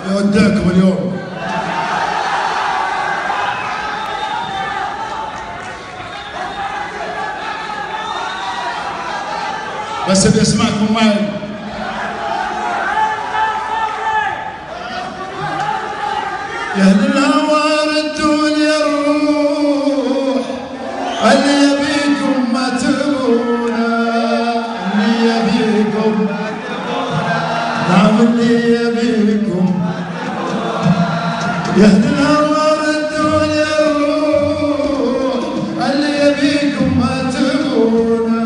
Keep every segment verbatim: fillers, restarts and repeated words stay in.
يودعكم اليوم. بس ابي اسمعكم معي. يا اهل الهوى ردوا لي الروح، اللي يبيكم ما تبونا، اللي يبيكم ما تبونا، نعم اللي يبيكم ما تبونا. يا اهل الهوى ردوا لي الروح، اللي يبيكم ما تبونا.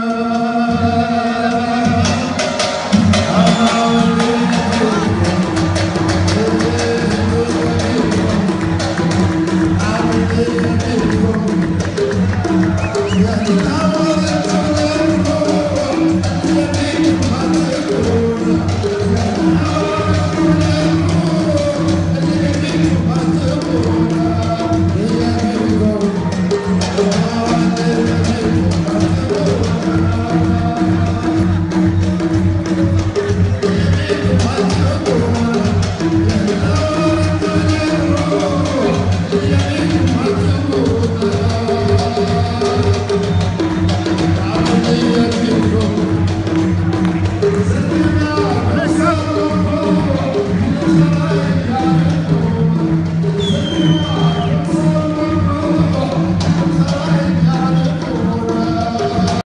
Yeah.